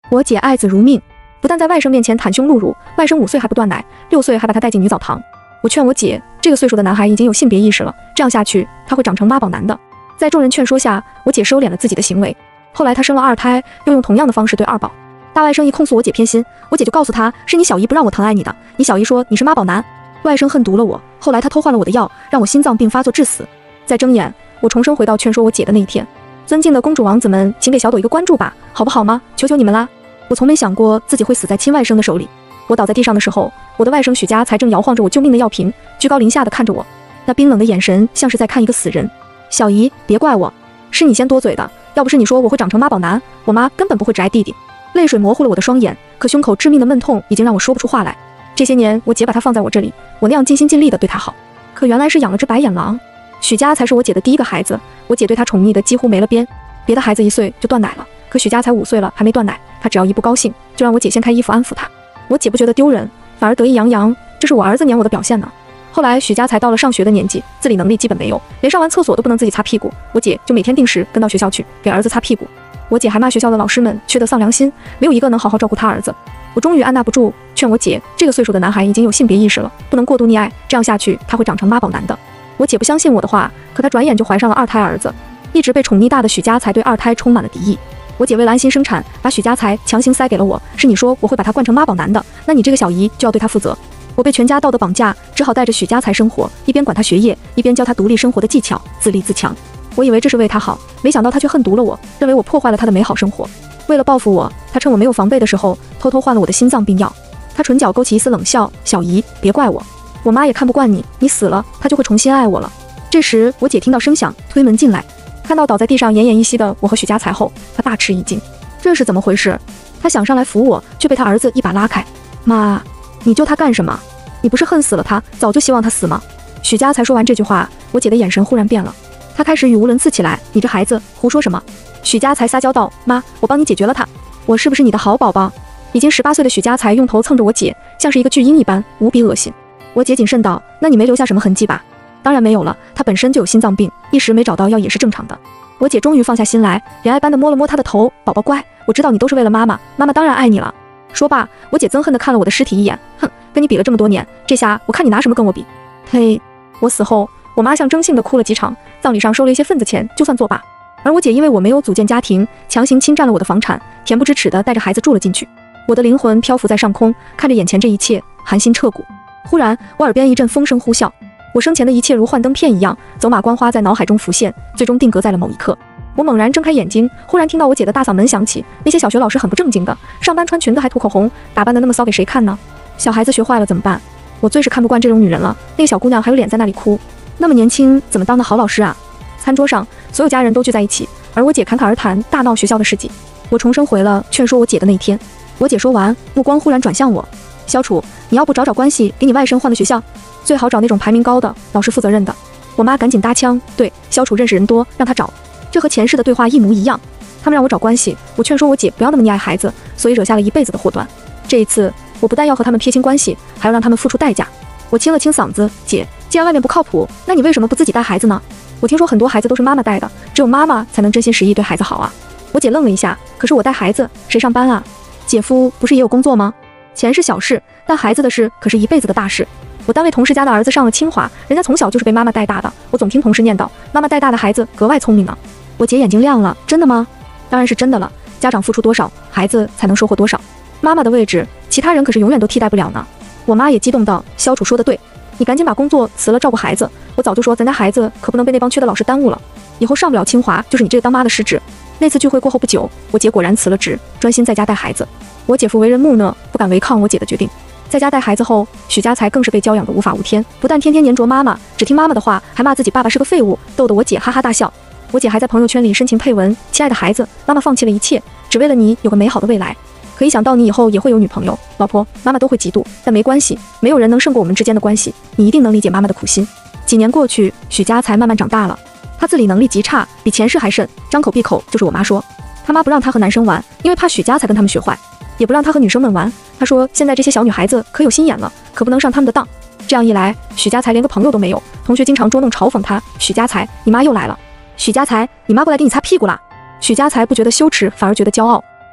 我姐爱子如命，不但在外甥面前袒胸露乳，外甥5岁还不断奶，6岁还把他带进女澡堂。我劝我姐，这个岁数的男孩已经有性别意识了，这样下去他会长成妈宝男的。在众人劝说下，我姐收敛了自己的行为。后来她生了2胎，又用同样的方式对2宝。大外甥一控诉我姐偏心，我姐就告诉他是你小姨不让我疼爱你的，你小姨说你是妈宝男。外甥恨毒了我，后来他偷换了我的药，让我心脏病发作致死。再睁眼，我重生回到劝说我姐的那一天。尊敬的公主王子们，请给小朵一个关注吧，好不好吗？求求你们啦！我从没想过自己会死在亲外甥的手里。我倒在地上的时候，我的外甥许家才正摇晃着我救命的药瓶，居高临下的看着我，那冰冷的眼神像是在看一个死人。小姨，别怪我，是你先多嘴的，要不是你说我会长成妈宝男，我妈根本不会只爱弟弟。泪水模糊了我的双眼，可胸口致命的闷痛已经让我说不出话来。这些年我姐把她放在我这里，我那样尽心尽力的对她好，可原来是养了只白眼狼。许家才是我姐的第一个孩子，我姐对她宠溺的几乎没了边。别的孩子1岁就断奶了，可许家才5岁了还没断奶，她只要一不高兴就让我姐掀开衣服安抚她。我姐不觉得丢人，反而得意洋洋，这是我儿子撵我的表现呢。后来许家才到了上学的年纪，自理能力基本没有，连上完厕所都不能自己擦屁股，我姐就每天定时跟到学校去给儿子擦屁股。我姐还骂学校的老师们缺德丧良心，没有一个能好好照顾她儿子。我终于按捺不住，劝我姐，这个岁数的男孩已经有性别意识了，不能过度溺爱，这样下去他会长成妈宝男的。我姐不相信我的话，可她转眼就怀上了2胎儿子。一直被宠溺大的许家才对2胎充满了敌意。我姐为了安心生产，把许家才强行塞给了我，是你说我会把他惯成妈宝男的，那你这个小姨就要对他负责。我被全家道德绑架，只好带着许家才生活，一边管他学业，一边教他独立生活的技巧，自立自强。我以为这是为他好，没想到他却恨毒了我，认为我破坏了他的美好生活。为了报复我，他趁我没有防备的时候，偷偷换了我的心脏病药。他唇角勾起一丝冷笑，小姨，别怪我，我妈也看不惯你，你死了，她就会重新爱我了。这时我姐听到声响，推门进来，看到倒在地上奄奄一息的我和许家才后，她大吃一惊，这是怎么回事？她想上来扶我，却被她儿子一把拉开。妈，你救他干什么？你不是恨死了他，早就希望他死吗？许家才说完这句话，我姐的眼神忽然变了，她开始语无伦次起来，你这孩子胡说什么？许家才撒娇道，妈，我帮你解决了他，我是不是你的好宝宝？已经18岁的许家才用头蹭着我姐，像是一个巨婴一般，无比恶心。我姐谨慎道，那你没留下什么痕迹吧？当然没有了，他本身就有心脏病，一时没找到药也是正常的。我姐终于放下心来，怜爱般的摸了摸他的头，宝宝乖，我知道你都是为了妈妈，妈妈当然爱你了。说罢，我姐憎恨地看了我的尸体一眼，哼，跟你比了这么多年，这下我看你拿什么跟我比？嘿，我死后，我妈象征性地哭了几场，葬礼上收了一些份子钱，就算作罢。而我姐因为我没有组建家庭，强行侵占了我的房产，恬不知耻地带着孩子住了进去。我的灵魂漂浮在上空，看着眼前这一切，寒心彻骨。忽然，我耳边一阵风声呼啸，我生前的一切如幻灯片一样，走马观花在脑海中浮现，最终定格在了某一刻。我猛然睁开眼睛，忽然听到我姐的大嗓门响起，那些小学老师很不正经的，上班穿裙子还涂口红，打扮得那么骚，给谁看呢？小孩子学坏了怎么办？我最是看不惯这种女人了。那个小姑娘还有脸在那里哭，那么年轻，怎么当的好老师啊？餐桌上，所有家人都聚在一起，而我姐侃侃而谈，大闹学校的事迹。我重生回了劝说我姐的那一天。我姐说完，目光忽然转向我，萧楚，你要不找关系给你外甥换个学校，最好找那种排名高的，老师负责任的。我妈赶紧搭腔，对，萧楚认识人多，让他找。这和前世的对话一模一样，他们让我找关系，我劝说我姐不要那么溺爱孩子，所以惹下了一辈子的祸端。这一次，我不但要和他们撇清关系，还要让他们付出代价。我清了清嗓子，姐，既然外面不靠谱，那你为什么不自己带孩子呢？我听说很多孩子都是妈妈带的，只有妈妈才能真心实意对孩子好啊。我姐愣了一下，可是我带孩子，谁上班啊？姐夫不是也有工作吗？钱是小事，但孩子的事可是一辈子的大事。我单位同事家的儿子上了清华，人家从小就是被妈妈带大的，我总听同事念叨，妈妈带大的孩子格外聪明呢。我姐眼睛亮了，真的吗？当然是真的了，家长付出多少，孩子才能收获多少。妈妈的位置，其他人可是永远都替代不了呢。我妈也激动道，萧楚说的对，你赶紧把工作辞了，照顾孩子。我早就说咱家孩子可不能被那帮缺的老师耽误了，以后上不了清华就是你这个当妈的失职。那次聚会过后不久，我姐果然辞了职，专心在家带孩子。我姐夫为人木讷，不敢违抗我姐的决定。在家带孩子后，许家才更是被教养得无法无天，不但天天黏着妈妈，只听妈妈的话，还骂自己爸爸是个废物，逗得我姐哈哈大笑。我姐还在朋友圈里深情配文，亲爱的孩子，妈妈放弃了一切，只为了你有个美好的未来。可以想到你以后也会有女朋友、老婆，妈妈都会嫉妒，但没关系，没有人能胜过我们之间的关系，你一定能理解妈妈的苦心。几年过去，许家才慢慢长大了，他自理能力极差，比前世还甚，张口闭口就是我妈说。他妈不让他和男生玩，因为怕许家才跟他们学坏，也不让他和女生们玩。他说现在这些小女孩子可有心眼了，可不能上他们的当。这样一来，许家才连个朋友都没有，同学经常捉弄嘲讽他，许家才，你妈又来了。许家才，你妈过来给你擦屁股啦。许家才不觉得羞耻，反而觉得骄傲。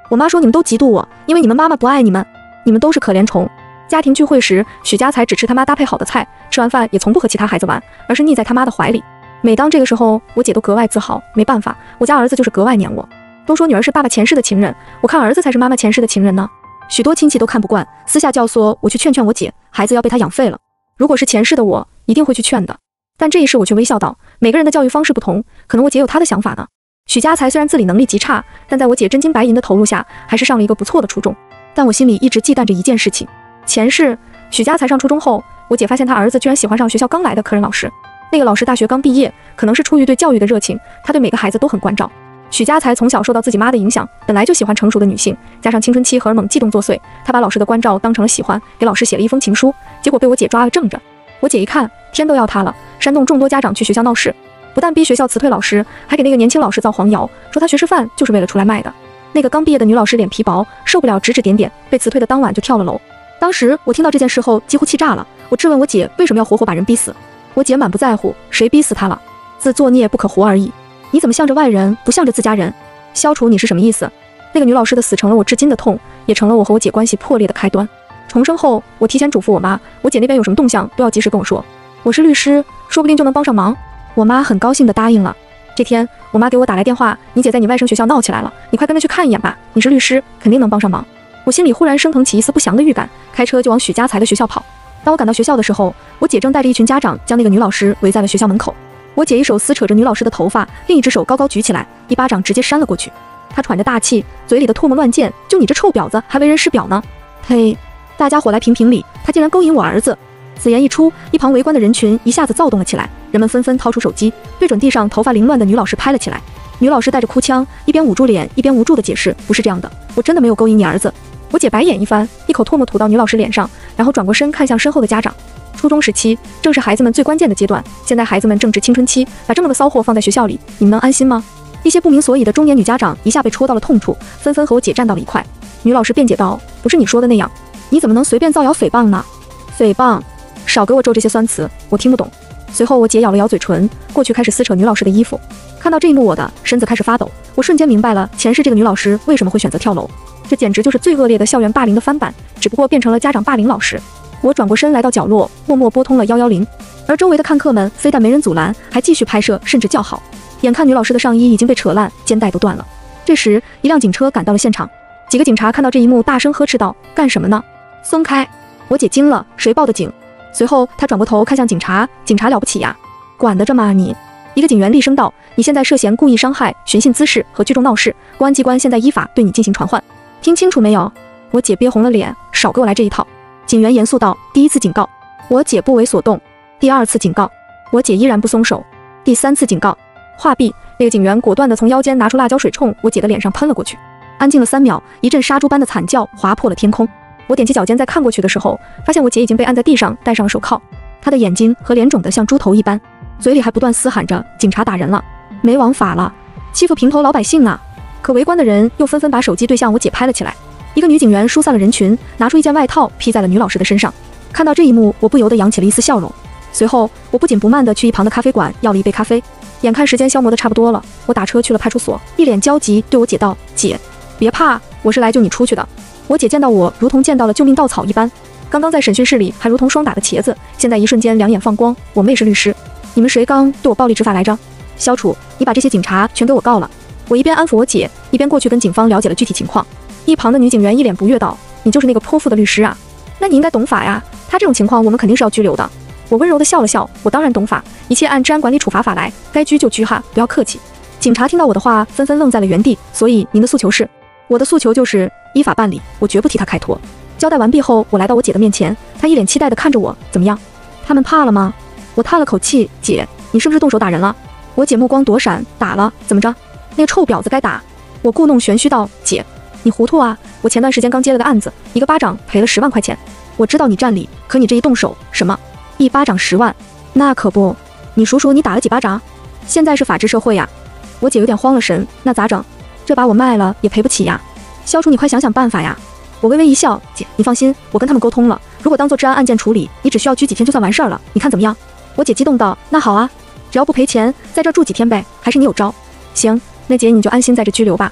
我妈说你们都嫉妒我，因为你们妈妈不爱你们，你们都是可怜虫。家庭聚会时，许家才只吃他妈搭配好的菜，吃完饭也从不和其他孩子玩，而是腻在他妈的怀里。每当这个时候，我姐都格外自豪。没办法，我家儿子就是格外黏我。都说女儿是爸爸前世的情人，我看儿子才是妈妈前世的情人呢。许多亲戚都看不惯，私下教唆我去劝劝我姐，孩子要被她养废了。如果是前世的我，一定会去劝的。但这一世我却微笑道，每个人的教育方式不同，可能我姐有她的想法呢。许家才虽然自理能力极差，但在我姐真金白银的投入下，还是上了一个不错的初中。但我心里一直忌惮着一件事情，前世许家才上初中后，我姐发现他儿子居然喜欢上学校刚来的科任老师。那个老师大学刚毕业，可能是出于对教育的热情，他对每个孩子都很关照。许家才从小受到自己妈的影响，本来就喜欢成熟的女性，加上青春期荷尔蒙悸动作祟，他把老师的关照当成了喜欢，给老师写了一封情书，结果被我姐抓了正着。我姐一看，天都要塌了，煽动众多家长去学校闹事，不但逼学校辞退老师，还给那个年轻老师造黄谣，说他学师范就是为了出来卖的。那个刚毕业的女老师脸皮薄，受不了指指点点，被辞退的当晚就跳了楼。当时我听到这件事后几乎气炸了，我质问我姐为什么要活活把人逼死。我姐满不在乎，谁逼死他了？自作孽不可活而已。你怎么向着外人，不向着自家人？消除你是什么意思？那个女老师的死成了我至今的痛，也成了我和我姐关系破裂的开端。重生后，我提前嘱咐我妈，我姐那边有什么动向都要及时跟我说。我是律师，说不定就能帮上忙。我妈很高兴地答应了。这天，我妈给我打来电话，你姐在你外甥学校闹起来了，你快跟着去看一眼吧。你是律师，肯定能帮上忙。我心里忽然升腾起一丝不祥的预感，开车就往许家才的学校跑。当我赶到学校的时候，我姐正带着一群家长将那个女老师围在了学校门口。我姐一手撕扯着女老师的头发，另一只手高高举起来，一巴掌直接扇了过去。她喘着大气，嘴里的唾沫乱溅，就你这臭婊子还为人师表呢！嘿，大家伙来评评理，她竟然勾引我儿子！此言一出，一旁围观的人群一下子躁动了起来，人们纷纷掏出手机，对准地上头发凌乱的女老师拍了起来。女老师带着哭腔，一边捂住脸，一边无助地解释：“不是这样的，我真的没有勾引你儿子。”我姐白眼一番，一口唾沫吐到女老师脸上，然后转过身看向身后的家长。初中时期正是孩子们最关键的阶段，现在孩子们正值青春期，把这么个骚货放在学校里，你们能安心吗？一些不明所以的中年女家长一下被戳到了痛处，纷纷和我姐站到了一块。女老师辩解道：“不是你说的那样，你怎么能随便造谣诽谤呢？诽谤，少给我咒这些酸词，我听不懂。”随后我姐咬了咬嘴唇，过去开始撕扯女老师的衣服。看到这一幕，我的身子开始发抖，我瞬间明白了前世这个女老师为什么会选择跳楼，这简直就是最恶劣的校园霸凌的翻版，只不过变成了家长霸凌老师。我转过身来到角落，默默拨通了110，而周围的看客们非但没人阻拦，还继续拍摄，甚至叫好。眼看女老师的上衣已经被扯烂，肩带都断了。这时，一辆警车赶到了现场，几个警察看到这一幕，大声呵斥道：“干什么呢？松开！”我姐惊了，谁报的警？随后她转过头看向警察，警察了不起呀，管得着吗你？一个警员厉声道：“你现在涉嫌故意伤害、寻衅滋事和聚众闹事，公安机关现在依法对你进行传唤，听清楚没有？”我姐憋红了脸，少给我来这一套。警员严肃道：“第一次警告，我姐不为所动；第二次警告，我姐依然不松手；第三次警告。”话毕，那个警员果断地从腰间拿出辣椒水，冲我姐的脸上喷了过去。安静了3秒，一阵杀猪般的惨叫划破了天空。我踮起脚尖再看过去的时候，发现我姐已经被按在地上，戴上了手铐。她的眼睛和脸肿得像猪头一般，嘴里还不断嘶喊着：“警察打人了，没王法了，欺负平头老百姓啊！”可围观的人又纷纷把手机对向我姐拍了起来。一个女警员疏散了人群，拿出一件外套披在了女老师的身上。看到这一幕，我不由得扬起了一丝笑容。随后，我不紧不慢地去一旁的咖啡馆要了一杯咖啡。眼看时间消磨得差不多了，我打车去了派出所，一脸焦急对我姐道：“姐，别怕，我是来救你出去的。”我姐见到我，如同见到了救命稻草一般。刚刚在审讯室里还如同霜打的茄子，现在一瞬间两眼放光。我妹是律师，你们谁刚对我暴力执法来着？萧楚，你把这些警察全给我告了。我一边安抚我姐，一边过去跟警方了解了具体情况。一旁的女警员一脸不悦道：“你就是那个泼妇的律师啊？那你应该懂法呀，他这种情况我们肯定是要拘留的。”我温柔地笑了笑，我当然懂法，一切按治安管理处罚法来，该拘就拘哈，不要客气。警察听到我的话，纷纷愣在了原地。所以您的诉求是？我的诉求就是依法办理，我绝不替他开脱。交代完毕后，我来到我姐的面前，她一脸期待地看着我，怎么样？他们怕了吗？我叹了口气，姐，你是不是动手打人了？我姐目光躲闪，打了，怎么着？那个臭婊子该打。我故弄玄虚道，姐，你糊涂啊！我前段时间刚接了个案子，一个巴掌赔了10万块钱。我知道你占理，可你这一动手，什么？一巴掌10万？那可不，你数数你打了几巴掌？现在是法治社会呀！我姐有点慌了神，那咋整？这把我卖了也赔不起呀！萧楚，你快想想办法呀！我微微一笑，姐，你放心，我跟他们沟通了，如果当做治安案件处理，你只需要拘几天就算完事儿了，你看怎么样？我姐激动道，那好啊，只要不赔钱，在这住几天呗，还是你有招？行，那姐你就安心在这拘留吧。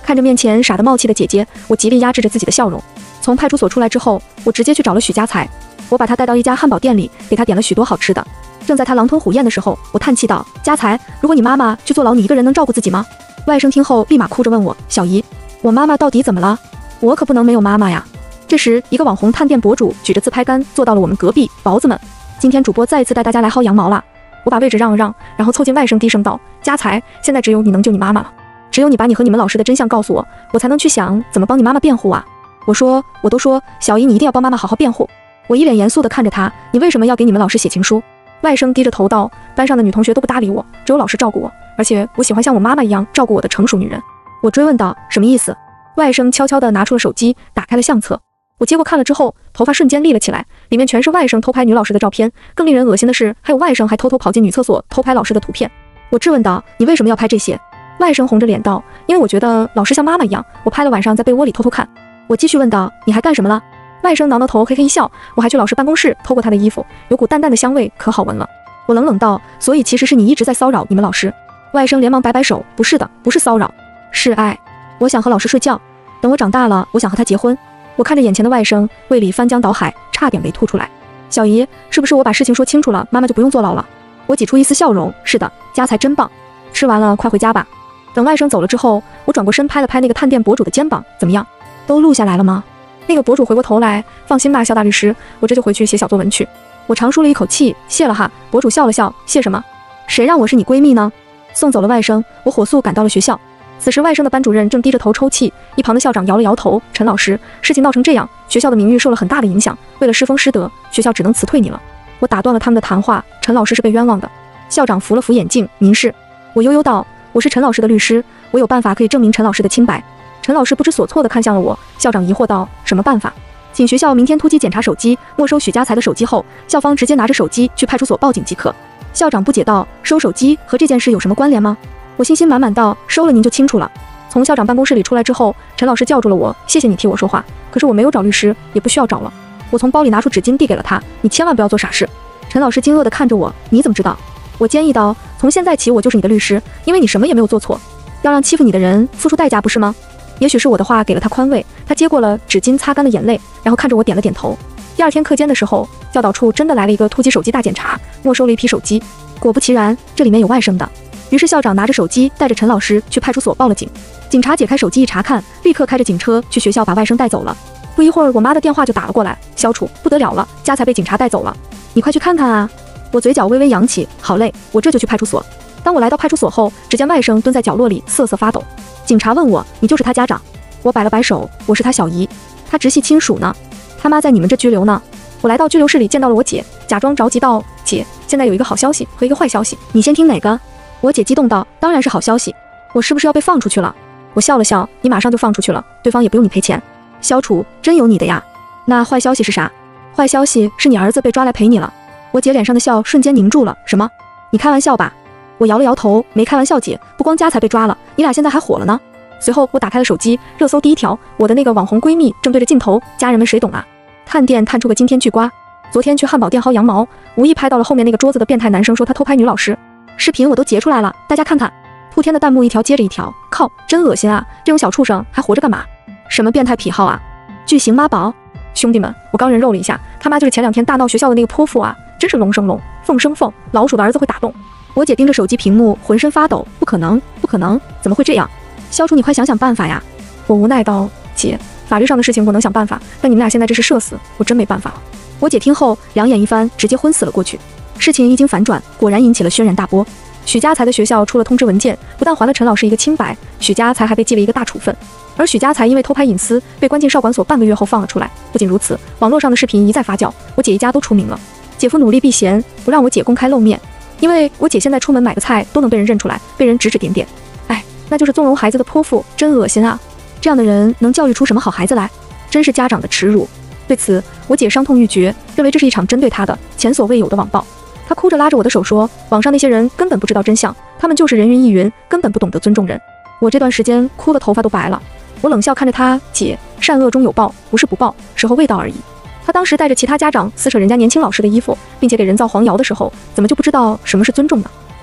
看着面前傻得冒气的姐姐，我极力压制着自己的笑容。从派出所出来之后，我直接去找了许家财，我把他带到一家汉堡店里，给他点了许多好吃的。正在他狼吞虎咽的时候，我叹气道：“家财，如果你妈妈去坐牢，你一个人能照顾自己吗？”外甥听后立马哭着问我：“小姨，我妈妈到底怎么了？我可不能没有妈妈呀！”这时，一个网红探店博主举着自拍杆坐到了我们隔壁。宝子们，今天主播再一次带大家来薅羊毛啦！我把位置让了让，然后凑近外甥低声道：“家财，现在只有你能救你妈妈了，只有你把你和你们老师的真相告诉我，我才能去想怎么帮你妈妈辩护啊！”我都说，小姨你一定要帮妈妈好好辩护。我一脸严肃地看着他，你为什么要给你们老师写情书？外甥低着头道：“班上的女同学都不搭理我，只有老师照顾我，而且我喜欢像我妈妈一样照顾我的成熟女人。”我追问道：“什么意思？”外甥悄悄地拿出了手机，打开了相册。我接过看了之后，头发瞬间立了起来，里面全是外甥偷拍女老师的照片，更令人恶心的是，还有外甥还偷偷跑进女厕所偷拍老师的图片。我质问道：“你为什么要拍这些？”外甥红着脸道：“因为我觉得老师像妈妈一样，我拍了晚上在被窝里偷偷看。”我继续问道：“你还干什么了？”外甥挠挠头，嘿嘿一笑：“我还去老师办公室偷过他的衣服，有股淡淡的香味，可好闻了。”我冷冷道：“所以其实是你一直在骚扰你们老师？”外甥连忙摆摆手：“不是的，不是骚扰，是爱。我想和老师睡觉，等我长大了，我想和他结婚。”我看着眼前的外甥，胃里翻江倒海，差点没吐出来。小姨，是不是我把事情说清楚了，妈妈就不用坐牢了？我挤出一丝笑容：“是的，家财真棒。吃完了，快回家吧。”等外甥走了之后，我转过身拍了拍那个探店博主的肩膀：“怎么样？都录下来了吗？”那个博主回过头来：“放心吧，肖大律师，我这就回去写小作文去。”我长舒了一口气：“谢了哈。”博主笑了笑：“谢什么？谁让我是你闺蜜呢？”送走了外甥，我火速赶到了学校。此时外甥的班主任正低着头抽泣，一旁的校长摇了摇头：“陈老师，事情闹成这样，学校的名誉受了很大的影响，为了师风师德，学校只能辞退你了。”我打断了他们的谈话：“陈老师是被冤枉的。”校长扶了扶眼镜：“您是？”我悠悠道：“我是陈老师的律师，我有办法可以证明陈老师的清白。”陈老师不知所措地看向了我，校长疑惑道：“什么办法？”请学校明天突击检查手机，没收许家财的手机后，校方直接拿着手机去派出所报警即可。校长不解道：“收手机和这件事有什么关联吗？”我信心满满道：“收了您就清楚了。”从校长办公室里出来之后，陈老师叫住了我：“谢谢你替我说话，可是我没有找律师，也不需要找了。”我从包里拿出纸巾递给了他：“你千万不要做傻事。”陈老师惊愕地看着我：“你怎么知道？”我坚毅道：“从现在起我就是你的律师，因为你什么也没有做错，要让欺负你的人付出代价，不是吗？”也许是我的话给了他宽慰，他接过了纸巾擦干了眼泪，然后看着我点了点头。第二天课间的时候，教导处真的来了一个突击手机大检查，没收了一批手机。果不其然，这里面有外甥的。于是校长拿着手机带着陈老师去派出所报了警。警察解开手机一查看，立刻开着警车去学校把外甥带走了。不一会儿，我妈的电话就打了过来：“小楚，不得了了，家财被警察带走了，你快去看看啊！”我嘴角微微扬起：“好嘞，我这就去派出所。”当我来到派出所后，只见外甥蹲在角落里瑟瑟发抖。警察问我：“你就是他家长？”我摆了摆手：“我是他小姨，他直系亲属呢。他妈在你们这拘留呢。”我来到拘留室里见到了我姐，假装着急道：“姐，现在有一个好消息和一个坏消息，你先听哪个？”我姐激动道：“当然是好消息，我是不是要被放出去了？”我笑了笑：“你马上就放出去了，对方也不用你赔钱。”小楚，真有你的呀。那坏消息是啥？坏消息是你儿子被抓来陪你了。我姐脸上的笑瞬间凝住了。什么？你开玩笑吧？我摇了摇头，没开玩笑姐，不光家财被抓了，你俩现在还火了呢。随后我打开了手机，热搜第一条，我的那个网红闺蜜正对着镜头，家人们谁懂啊？探店探出个惊天巨瓜，昨天去汉堡店薅羊毛，无意拍到了后面那个桌子的变态男生说他偷拍女老师，视频我都截出来了，大家看看。铺天的弹幕一条接着一条，靠，真恶心啊，这种小畜生还活着干嘛？什么变态癖好啊？巨型妈宝？兄弟们，我刚人肉了一下，他妈就是前2天大闹学校的那个泼妇啊，真是龙生龙，凤生凤，老鼠的儿子会打洞。我姐盯着手机屏幕，浑身发抖，不可能，不可能，怎么会这样？小楚，你快想想办法呀！我无奈道：“姐，法律上的事情我能想办法，但你们俩现在这是社死，我真没办法了。”我姐听后两眼一翻，直接昏死了过去。事情一经反转，果然引起了轩然大波。许家财的学校出了通知文件，不但还了陈老师一个清白，许家财还被记了一个大处分。而许家财因为偷拍隐私，被关进少管所半个月后放了出来。不仅如此，网络上的视频一再发酵，我姐一家都出名了。姐夫努力避嫌，不让我姐公开露面，因为我姐现在出门买个菜都能被人认出来，被人指指点点。哎，那就是纵容孩子的泼妇，真恶心啊！这样的人能教育出什么好孩子来？真是家长的耻辱。对此，我姐伤痛欲绝，认为这是一场针对她的前所未有的网暴。她哭着拉着我的手说：“网上那些人根本不知道真相，他们就是人云亦云，根本不懂得尊重人。”我这段时间哭的头发都白了。我冷笑看着她：“姐，善恶终有报，不是不报，时候未到而已。”她当时带着其他家长撕扯人家年轻老师的衣服，并且给人造黄谣的时候，怎么就不知道什么是尊重呢？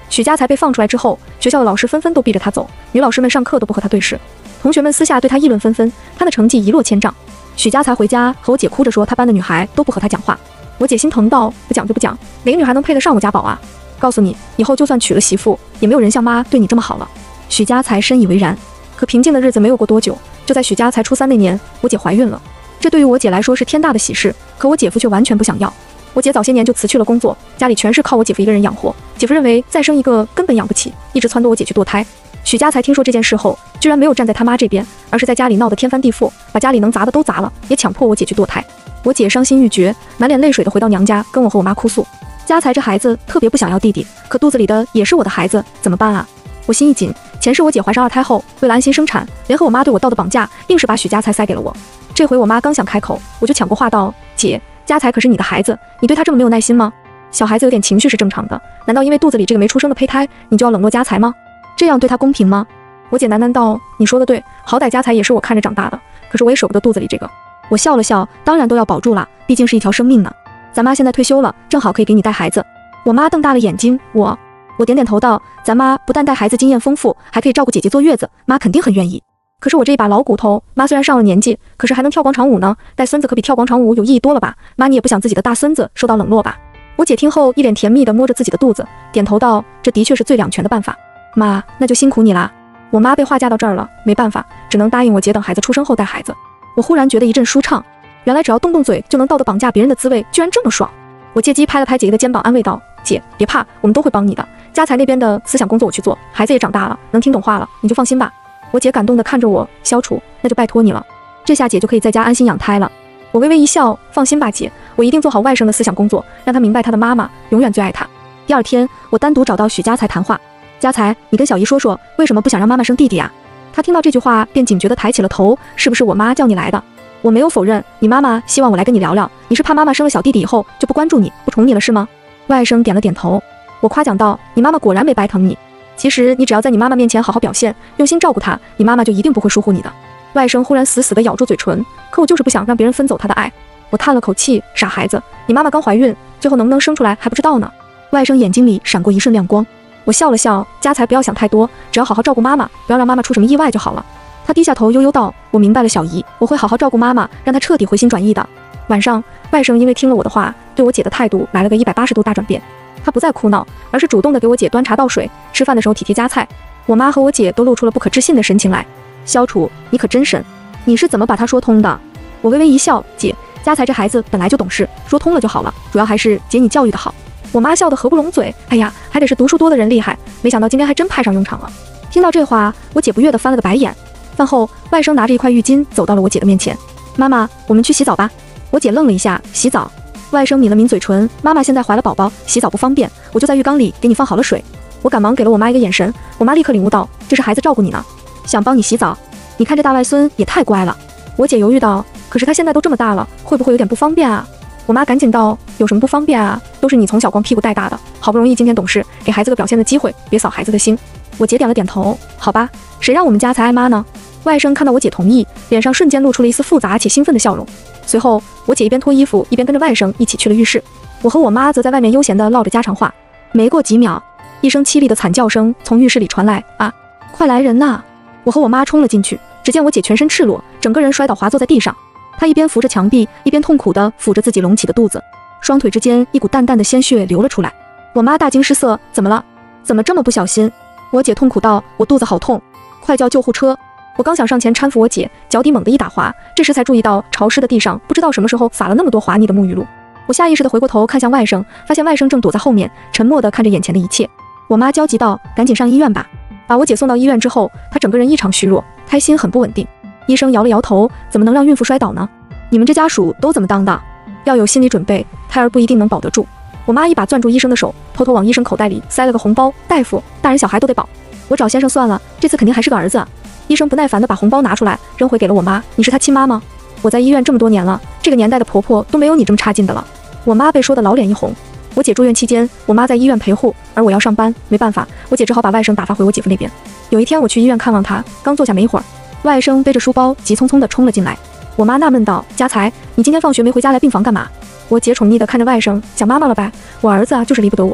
许家才被放出来之后，学校的老师纷纷都逼着他走，女老师们上课都不和他对视，同学们私下对他议论纷纷，他的成绩一落千丈。许家才回家和我姐哭着说，他班的女孩都不和他讲话。我姐心疼道，不讲就不讲，哪个女孩能配得上我家宝啊？告诉你，以后就算娶了媳妇，也没有人像妈对你这么好了。许家才深以为然。可平静的日子没有过多久，就在许家才初3那年，我姐怀孕了。这对于我姐来说是天大的喜事，可我姐夫却完全不想要。我姐早些年就辞去了工作，家里全是靠我姐夫一个人养活。姐夫认为再生一个根本养不起，一直撺掇我姐去堕胎。许家才听说这件事后，居然没有站在他妈这边，而是在家里闹得天翻地覆，把家里能砸的都砸了，也强迫我姐去堕胎。我姐伤心欲绝，满脸泪水的回到娘家，跟我和我妈哭诉：家才这孩子特别不想要弟弟，可肚子里的也是我的孩子，怎么办啊？我心一紧，前世我姐怀上2胎后，为了安心生产，联合我妈对我道德绑架，硬是把许家才塞给了我。这回我妈刚想开口，我就抢过话道：姐，家才可是你的孩子，你对他这么没有耐心吗？小孩子有点情绪是正常的，难道因为肚子里这个没出生的胚胎，你就要冷落家才吗？这样对他公平吗？我姐喃喃道：你说的对，好歹家才也是我看着长大的，可是我也舍不得肚子里这个。我笑了笑，当然都要保住了，毕竟是一条生命呢。咱妈现在退休了，正好可以给你带孩子。我妈瞪大了眼睛，我点点头道：咱妈不但带孩子经验丰富，还可以照顾姐姐坐月子，妈肯定很愿意。可是我这一把老骨头，妈虽然上了年纪，可是还能跳广场舞呢，带孙子可比跳广场舞有意义多了吧？妈，你也不想自己的大孙子受到冷落吧？我姐听后一脸甜蜜地摸着自己的肚子，点头道：这的确是最两全的办法。妈，那就辛苦你啦。我妈被话嫁到这儿了，没办法，只能答应我姐等孩子出生后带孩子。我忽然觉得一阵舒畅，原来只要动动嘴就能道德绑架别人的滋味，居然这么爽。我借机拍了拍姐姐的肩膀，安慰道：姐，别怕，我们都会帮你的。家才那边的思想工作我去做，孩子也长大了，能听懂话了，你就放心吧。我姐感动地看着我，萧楚，那就拜托你了，这下姐就可以在家安心养胎了。我微微一笑，放心吧姐，我一定做好外甥的思想工作，让他明白他的妈妈永远最爱他。第二天，我单独找到许家才谈话。家才，你跟小姨说说，为什么不想让妈妈生弟弟啊？他听到这句话便警觉地抬起了头，是不是我妈叫你来的？我没有否认，你妈妈希望我来跟你聊聊，你是怕妈妈生了小弟弟以后就不关注你，不宠你了是吗？外甥点了点头。我夸奖道：你妈妈果然没白疼你，其实你只要在你妈妈面前好好表现，用心照顾她，你妈妈就一定不会疏忽你的。外甥忽然死死地咬住嘴唇，可我就是不想让别人分走她的爱。我叹了口气，傻孩子，你妈妈刚怀孕，最后能不能生出来还不知道呢。外甥眼睛里闪过一瞬亮光。我笑了笑，家才不要想太多，只要好好照顾妈妈，不要让妈妈出什么意外就好了。他低下头悠悠道：我明白了小姨，我会好好照顾妈妈，让她彻底回心转意的。晚上，外甥因为听了我的话，对我姐的态度来了个180度大转变。他不再哭闹，而是主动的给我姐端茶倒水，吃饭的时候体贴夹菜。我妈和我姐都露出了不可置信的神情来。萧楚，你可真神，你是怎么把他说通的？我微微一笑，姐，家才这孩子本来就懂事，说通了就好了，主要还是姐你教育的好。我妈笑得合不拢嘴，哎呀，还得是读书多的人厉害，没想到今天还真派上用场了。听到这话，我姐不悦地翻了个白眼。饭后，外甥拿着一块浴巾走到了我姐的面前，妈妈，我们去洗澡吧。我姐愣了一下，洗澡？外甥抿了抿嘴唇，妈妈现在怀了宝宝，洗澡不方便，我就在浴缸里给你放好了水。我赶忙给了我妈一个眼神，我妈立刻领悟到，这是孩子照顾你呢，想帮你洗澡。你看这大外孙也太乖了。我姐犹豫道，可是他现在都这么大了，会不会有点不方便啊？我妈赶紧道，有什么不方便啊？都是你从小光屁股带大的，好不容易今天懂事，给孩子个表现的机会，别扫孩子的心。我姐点了点头，好吧，谁让我们家才爱妈呢？外甥看到我姐同意，脸上瞬间露出了一丝复杂且兴奋的笑容。随后，我姐一边脱衣服，一边跟着外甥一起去了浴室。我和我妈则在外面悠闲地唠着家常话。没过几秒，一声凄厉的惨叫声从浴室里传来，啊，快来人呐！我和我妈冲了进去，只见我姐全身赤裸，整个人摔倒滑坐在地上。她一边扶着墙壁，一边痛苦地抚着自己隆起的肚子，双腿之间一股淡淡的鲜血流了出来。我妈大惊失色，怎么了？怎么这么不小心？我姐痛苦道，我肚子好痛，快叫救护车。我刚想上前搀扶我姐，脚底猛地一打滑，这时才注意到潮湿的地上不知道什么时候撒了那么多滑腻的沐浴露。我下意识地回过头看向外甥，发现外甥正躲在后面，沉默地看着眼前的一切。我妈焦急道，赶紧上医院吧。把我姐送到医院之后，她整个人异常虚弱，胎心很不稳定。医生摇了摇头，怎么能让孕妇摔倒呢？你们这家属都怎么当的？要有心理准备，胎儿不一定能保得住。我妈一把攥住医生的手，偷偷往医生口袋里塞了个红包，大夫，大人小孩都得保，我找先生算了，这次肯定还是个儿子啊。医生不耐烦地把红包拿出来，扔回给了我妈，你是他亲妈吗？我在医院这么多年了，这个年代的婆婆都没有你这么差劲的了。我妈被说得老脸一红。我姐住院期间，我妈在医院陪护，而我要上班，没办法，我姐只好把外甥打发回我姐夫那边。有一天我去医院看望他，刚坐下没一会儿，外甥背着书包急匆匆地冲了进来。我妈纳闷道，家才，你今天放学没回家来病房干嘛？我姐宠溺地看着外甥，想妈妈了呗，我儿子啊就是离不得我。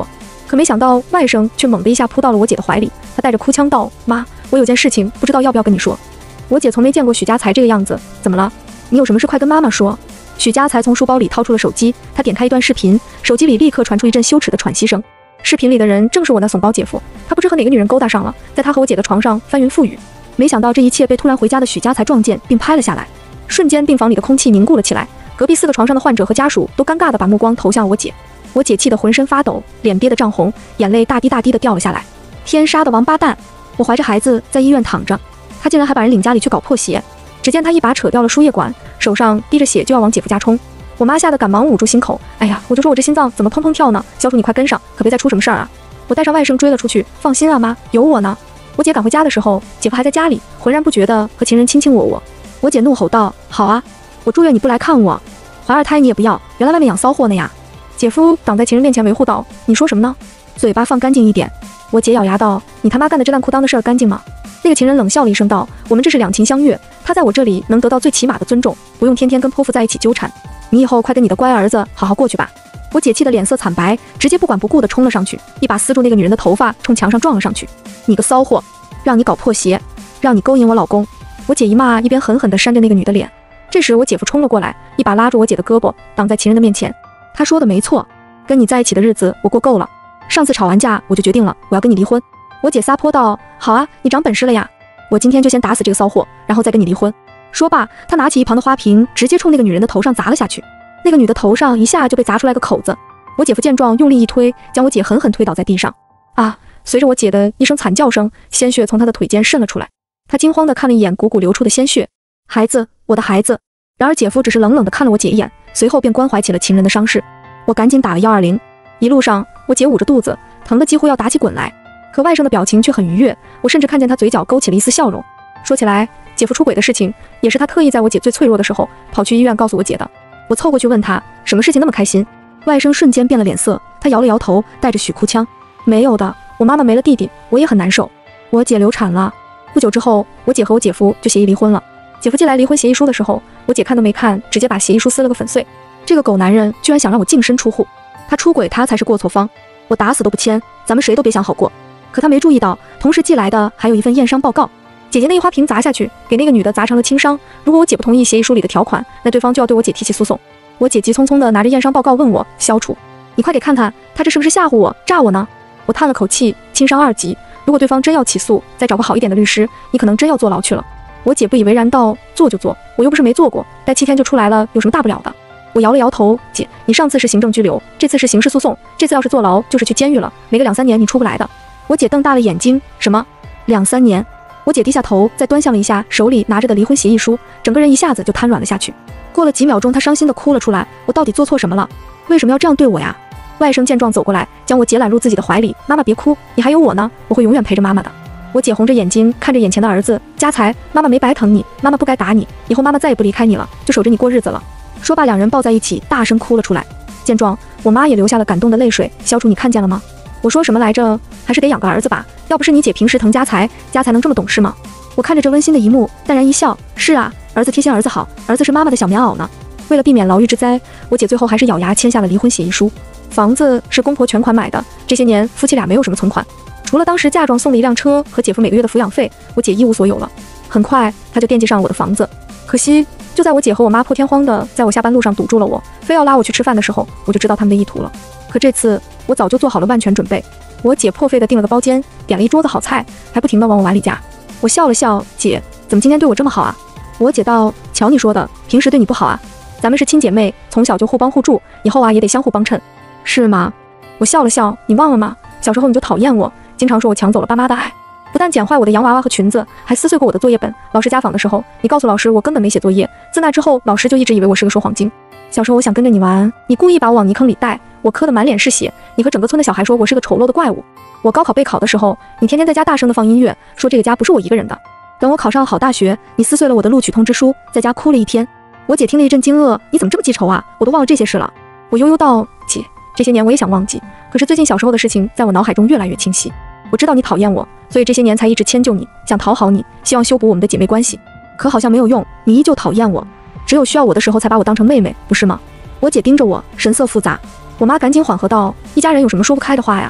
可没想到外甥却猛地一下扑到了我姐的怀里，他带着哭腔道：“妈，我有件事情不知道要不要跟你说。”我姐从没见过许家财这个样子，怎么了？你有什么事快跟妈妈说。许家财从书包里掏出了手机，他点开一段视频，手机里立刻传出一阵羞耻的喘息声。视频里的人正是我那怂包姐夫，他不知和哪个女人勾搭上了，在他和我姐的床上翻云覆雨。没想到这一切被突然回家的许家财撞见并拍了下来，瞬间病房里的空气凝固了起来，隔壁4个床上的患者和家属都尴尬地把目光投向我姐。我姐气得浑身发抖，脸憋得涨红，眼泪大滴大滴地掉了下来。天杀的王八蛋！我怀着孩子在医院躺着，他竟然还把人领家里去搞破鞋。只见他一把扯掉了输液管，手上滴着血就要往姐夫家冲。我妈吓得赶忙捂住心口，哎呀，我就说我这心脏怎么砰砰跳呢？小楚你快跟上，可别再出什么事儿啊！我带上外甥追了出去，放心啊妈，有我呢。我姐赶回家的时候，姐夫还在家里，浑然不觉地和情人卿卿我我。我姐怒吼道：“好啊，我住院你不来看我，怀2胎你也不要，原来外面养骚货呢呀！”姐夫挡在情人面前维护道：“你说什么呢？嘴巴放干净一点。”我姐咬牙道：“你他妈干的这烂裤裆的事儿干净吗？”那个情人冷笑了一声道：“我们这是两情相悦，他在我这里能得到最起码的尊重，不用天天跟泼妇在一起纠缠。你以后快跟你的乖儿子好好过去吧。”我姐气得脸色惨白，直接不管不顾地冲了上去，一把撕住那个女人的头发，冲墙上撞了上去。“你个骚货，让你搞破鞋，让你勾引我老公！”我姐一骂一边狠狠地扇着那个女的脸。这时我姐夫冲了过来，一把拉住我姐的胳膊，挡在情人的面前。他说的没错，跟你在一起的日子我过够了，上次吵完架我就决定了，我要跟你离婚。我姐撒泼道：“好啊，你长本事了呀！我今天就先打死这个骚货，然后再跟你离婚。”说罢，她拿起一旁的花瓶，直接冲那个女人的头上砸了下去。那个女的头上一下就被砸出来个口子。我姐夫见状，用力一推，将我姐狠狠推倒在地上。啊！随着我姐的一声惨叫声，鲜血从她的腿间渗了出来。她惊慌地看了一眼汩汩流出的鲜血，孩子，我的孩子。然而姐夫只是冷冷地看了我姐一眼，随后便关怀起了情人的伤势。我赶紧打了120。一路上，我姐捂着肚子，疼得几乎要打起滚来。可外甥的表情却很愉悦，我甚至看见他嘴角勾起了一丝笑容。说起来，姐夫出轨的事情也是他特意在我姐最脆弱的时候跑去医院告诉我姐的。我凑过去问他什么事情那么开心，外甥瞬间变了脸色，他摇了摇头，带着许哭腔：“没有的，我妈妈没了弟弟，我也很难受。我姐流产了。”不久之后，我姐和我姐夫就协议离婚了。姐夫寄来离婚协议书的时候，我姐看都没看，直接把协议书撕了个粉碎。这个狗男人居然想让我净身出户，他出轨他才是过错方，我打死都不签，咱们谁都别想好过。可他没注意到，同时寄来的还有一份验伤报告。姐姐那一花瓶砸下去，给那个女的砸成了轻伤。如果我姐不同意协议书里的条款，那对方就要对我姐提起诉讼。我姐急匆匆地拿着验伤报告问我：“小楚，你快给看看，他这是不是吓唬我、诈我呢？”我叹了口气，轻伤2级，如果对方真要起诉，再找个好一点的律师，你可能真要坐牢去了。我姐不以为然道：“做就做，我又不是没做过，待7天就出来了，有什么大不了的？”我摇了摇头：“姐，你上次是行政拘留，这次是刑事诉讼，这次要是坐牢就是去监狱了，没个2-3年你出不来的。”我姐瞪大了眼睛：“什么2-3年？”我姐低下头，再端详了一下手里拿着的离婚协议书，整个人一下子就瘫软了下去。过了几秒钟，她伤心地哭了出来：“我到底做错什么了？为什么要这样对我呀？”外甥见状走过来，将我姐揽入自己的怀里：“妈妈别哭，你还有我呢，我会永远陪着妈妈的。”我姐红着眼睛看着眼前的儿子：“家财，妈妈没白疼你，妈妈不该打你，以后妈妈再也不离开你了，就守着你过日子了。”说罢，两人抱在一起，大声哭了出来。见状，我妈也流下了感动的泪水：“小楚，你看见了吗？我说什么来着？还是得养个儿子吧，要不是你姐平时疼家财，家财能这么懂事吗？”我看着这温馨的一幕，淡然一笑：“是啊，儿子贴心儿子好，儿子是妈妈的小棉袄呢。”为了避免牢狱之灾，我姐最后还是咬牙签下了离婚协议书。房子是公婆全款买的，这些年夫妻俩没有什么存款，除了当时嫁妆送的一辆车和姐夫每个月的抚养费，我姐一无所有了。很快，她就惦记上了我的房子。可惜，就在我姐和我妈破天荒的在我下班路上堵住了我，非要拉我去吃饭的时候，我就知道他们的意图了。可这次，我早就做好了万全准备。我姐破费的订了个包间，点了一桌子好菜，还不停地往我碗里夹。我笑了笑：“姐，怎么今天对我这么好啊？”我姐道：“瞧你说的，平时对你不好啊。咱们是亲姐妹，从小就互帮互助，以后啊也得相互帮衬，是吗？”我笑了笑：“你忘了吗？小时候你就讨厌我，经常说我抢走了爸妈的爱，不但剪坏我的洋娃娃和裙子，还撕碎过我的作业本。老师家访的时候，你告诉老师我根本没写作业。自那之后，老师就一直以为我是个说谎精。小时候我想跟着你玩，你故意把我往泥坑里带，我磕得满脸是血。你和整个村的小孩说我是个丑陋的怪物。我高考备考的时候，你天天在家大声的放音乐，说这个家不是我一个人的。等我考上了好大学，你撕碎了我的录取通知书，在家哭了一天。”我姐听了一阵惊愕：“你怎么这么记仇啊？我都忘了这些事了。”我悠悠道：“姐，这些年我也想忘记，可是最近小时候的事情在我脑海中越来越清晰。我知道你讨厌我，所以这些年才一直迁就你，想讨好你，希望修补我们的姐妹关系。可好像没有用，你依旧讨厌我，只有需要我的时候才把我当成妹妹，不是吗？”我姐盯着我，神色复杂。我妈赶紧缓和道：“一家人有什么说不开的话呀？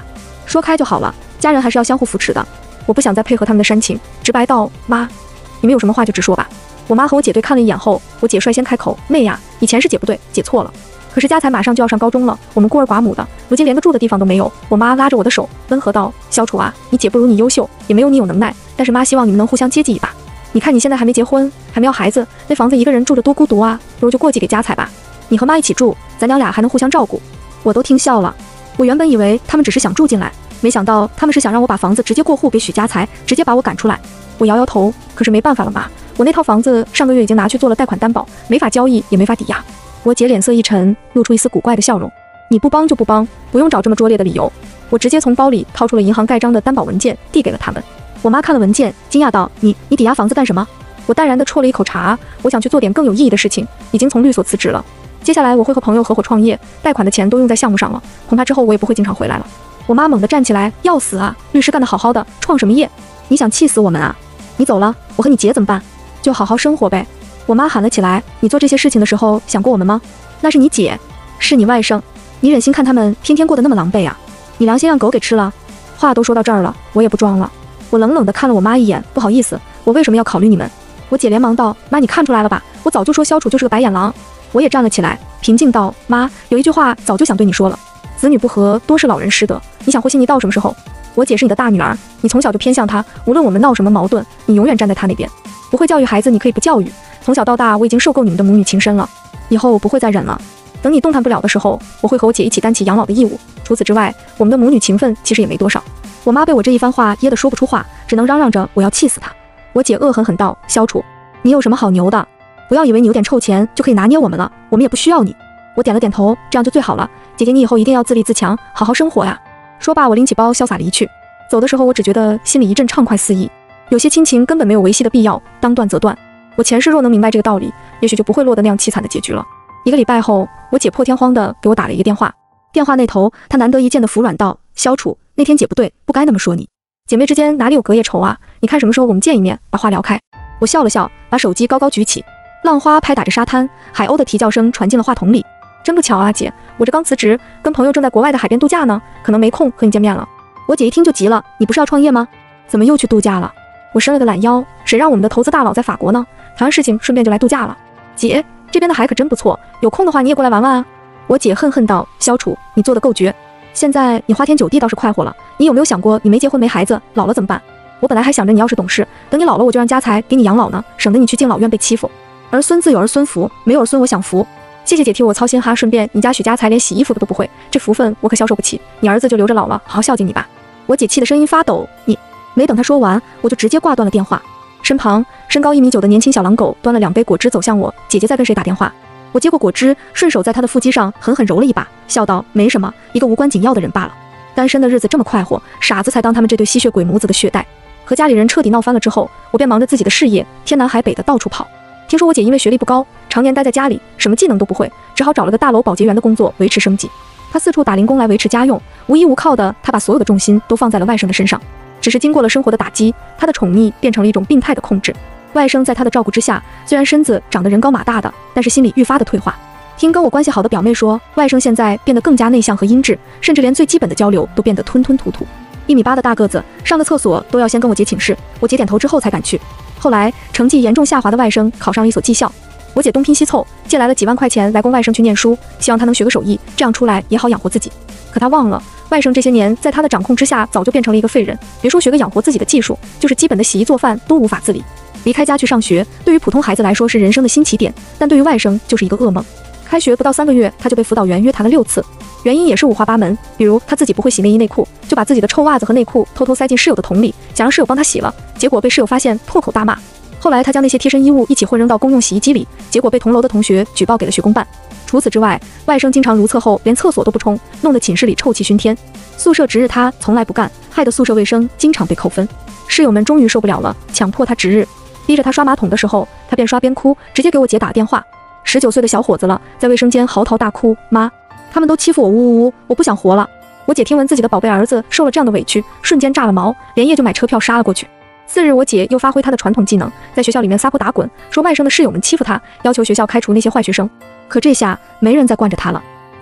说开就好了，家人还是要相互扶持的。我不想再配合他们的煽情，直白道：妈，你们有什么话就直说吧。我妈和我姐对看了一眼后，我姐率先开口：妹呀，以前是姐不对，姐错了。可是家财马上就要上高中了，我们孤儿寡母的，如今连个住的地方都没有。我妈拉着我的手，温和道：小楚啊，你姐不如你优秀，也没有你有能耐，但是妈希望你们能互相接济一把。你看你现在还没结婚，还没要孩子，那房子一个人住着多孤独啊，不如就过继给家财吧。你和妈一起住，咱娘俩还能互相照顾。我都听笑了。我原本以为他们只是想住进来，没想到他们是想让我把房子直接过户给许家财，直接把我赶出来。我摇摇头，可是没办法了嘛，我那套房子上个月已经拿去做了贷款担保，没法交易，也没法抵押。我姐脸色一沉，露出一丝古怪的笑容。你不帮就不帮，不用找这么拙劣的理由。我直接从包里掏出了银行盖章的担保文件，递给了他们。我妈看了文件，惊讶道：你抵押房子干什么？我淡然地啜了一口茶，我想去做点更有意义的事情，已经从律所辞职了。接下来我会和朋友合伙创业，贷款的钱都用在项目上了，恐怕之后我也不会经常回来了。我妈猛地站起来，要死啊！律师干得好好的，创什么业？你想气死我们啊？你走了，我和你姐怎么办？就好好生活呗。我妈喊了起来，你做这些事情的时候想过我们吗？那是你姐，是你外甥，你忍心看他们天天过得那么狼狈啊？你良心让狗给吃了？话都说到这儿了，我也不装了。我冷冷地看了我妈一眼，不好意思，我为什么要考虑你们？我姐连忙道：妈，你看出来了吧？我早就说萧楚就是个白眼狼。我也站了起来，平静道：妈，有一句话早就想对你说了，子女不和多是老人失德，你想和稀泥到什么时候？我姐是你的大女儿，你从小就偏向她，无论我们闹什么矛盾，你永远站在她那边。不会教育孩子，你可以不教育，从小到大我已经受够你们的母女情深了，以后我不会再忍了。等你动弹不了的时候，我会和我姐一起担起养老的义务。除此之外，我们的母女情分其实也没多少。我妈被我这一番话噎得说不出话，只能嚷嚷着我要气死她。我姐恶狠狠道：萧楚，你有什么好牛的？不要以为你有点臭钱就可以拿捏我们了，我们也不需要你。我点了点头，这样就最好了。姐姐，你以后一定要自立自强，好好生活呀。说罢，我拎起包潇洒离去。走的时候，我只觉得心里一阵畅快肆意。有些亲情根本没有维系的必要，当断则断。我前世若能明白这个道理，也许就不会落得那样凄惨的结局了。1个礼拜后，我姐破天荒地给我打了一个电话。电话那头，她难得一见的服软道：萧楚，那天姐不对，不该那么说你。姐妹之间哪里有隔夜仇啊？你看什么时候我们见一面，把话聊开。我笑了笑，把手机高高举起。浪花拍打着沙滩，海鸥的啼叫声传进了话筒里。真不巧啊，姐，我这刚辞职，跟朋友正在国外的海边度假呢，可能没空和你见面了。我姐一听就急了，你不是要创业吗？怎么又去度假了？我伸了个懒腰，谁让我们的投资大佬在法国呢？谈完事情顺便就来度假了。姐，这边的海可真不错，有空的话你也过来玩玩啊。我姐恨恨道：萧楚，你做的够绝。现在你花天酒地倒是快活了，你有没有想过你没结婚没孩子，老了怎么办？我本来还想着你要是懂事，等你老了我就让家财给你养老呢，省得你去敬老院被欺负。儿孙自有儿孙福，没有儿孙我享福。谢谢姐替我操心哈，顺便你家许家财连洗衣服的都不会，这福分我可消受不起，你儿子就留着老了，好好孝敬你吧。我姐气得声音发抖，你……没等她说完，我就直接挂断了电话。身旁身高1.9米的年轻小狼狗端了2杯果汁走向我，姐姐在跟谁打电话？我接过果汁，顺手在她的腹肌上狠狠揉了一把，笑道：没什么，一个无关紧要的人罢了。单身的日子这么快活，傻子才当他们这对吸血鬼母子的血袋。和家里人彻底闹翻了之后，我便忙着自己的事业，天南海北的到处跑。听说我姐因为学历不高，常年待在家里，什么技能都不会，只好找了个大楼保洁员的工作维持生计。她四处打零工来维持家用，无依无靠的她把所有的重心都放在了外甥的身上。只是经过了生活的打击，她的宠溺变成了一种病态的控制。外甥在她的照顾之下，虽然身子长得人高马大的，但是心里愈发的退化。听跟我关系好的表妹说，外甥现在变得更加内向和阴质，甚至连最基本的交流都变得吞吞吐吐。1.8米的大个子，上个厕所都要先跟我姐请示，我姐点头之后才敢去。后来成绩严重下滑的外甥考上了一所技校，我姐东拼西凑借来了几万块钱来供外甥去念书，希望他能学个手艺，这样出来也好养活自己。可他忘了，外甥这些年在他的掌控之下早就变成了一个废人，别说学个养活自己的技术，就是基本的洗衣做饭都无法自理。离开家去上学，对于普通孩子来说是人生的新起点，但对于外甥就是一个噩梦。开学不到3个月，他就被辅导员约谈了6次，原因也是五花八门，比如他自己不会洗内衣内裤，就把自己的臭袜子和内裤偷偷塞进室友的桶里，想让室友帮他洗了，结果被室友发现，破口大骂。后来他将那些贴身衣物一起混扔到公用洗衣机里，结果被同楼的同学举报给了学工办。除此之外，外甥经常如厕后连厕所都不冲，弄得寝室里臭气熏天。宿舍值日他从来不干，害得宿舍卫生经常被扣分。室友们终于受不了了，强迫他值日，逼着他刷马桶的时候，他边刷边哭，直接给我姐打电话。19岁的小伙子了，在卫生间嚎啕大哭，妈，他们都欺负我，呜呜呜，我不想活了。我姐听闻自己的宝贝儿子受了这样的委屈，瞬间炸了毛，连夜就买车票杀了过去。次日，我姐又发挥她的传统技能，在学校里面撒泼打滚，说外甥的室友们欺负她，要求学校开除那些坏学生。可这下没人再惯着她了，